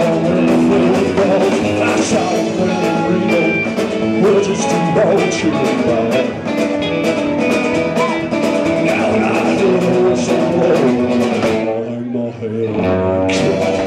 We're just about to ride. Now I don't know what's wrong in my head.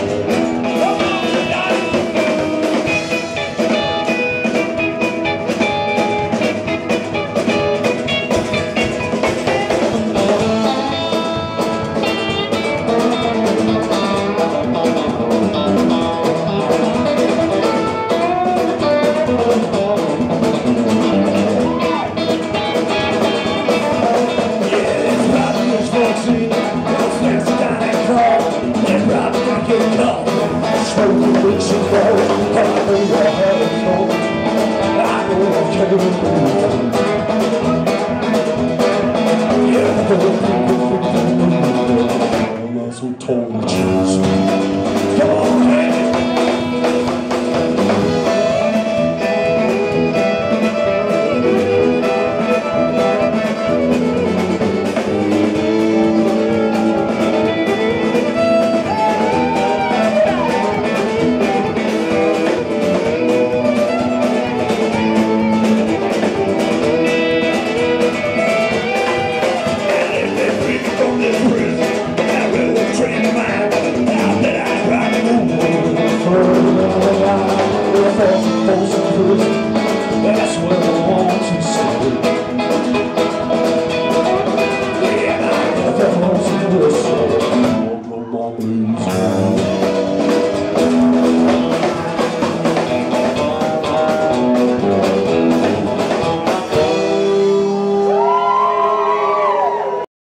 Smoking weeks and fall, I know you're having fun. I know I can't move. Yeah, I'm so told you.